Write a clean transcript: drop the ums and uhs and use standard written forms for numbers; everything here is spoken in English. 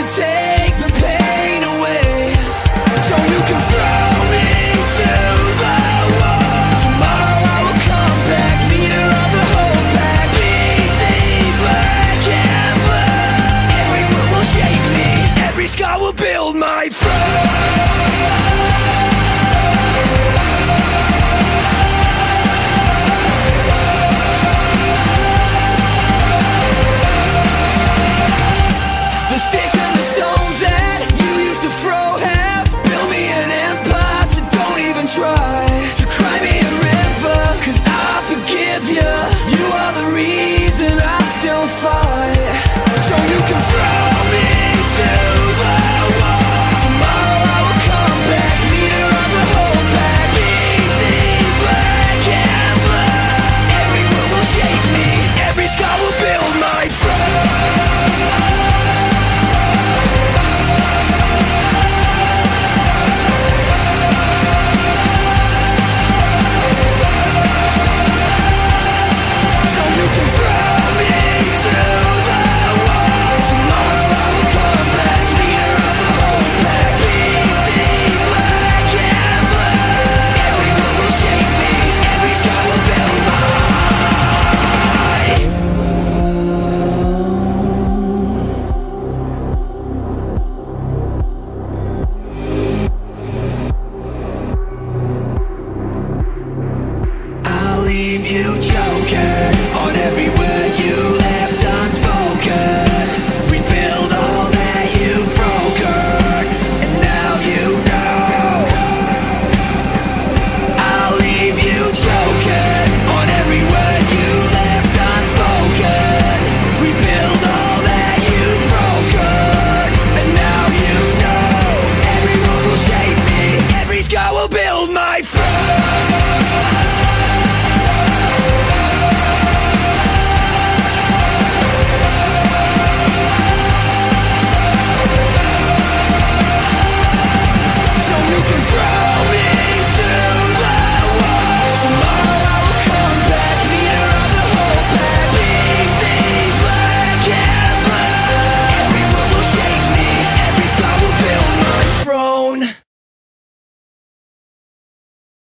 can take the pain away. So you can throw me to the wall. Tomorrow I will come back, leader of the whole pack. Beat me black and blue. Every move will shape me, every scar will build my throne.